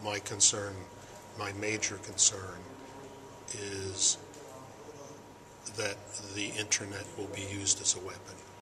my concern, my major concern, is that the internet will be used as a weapon.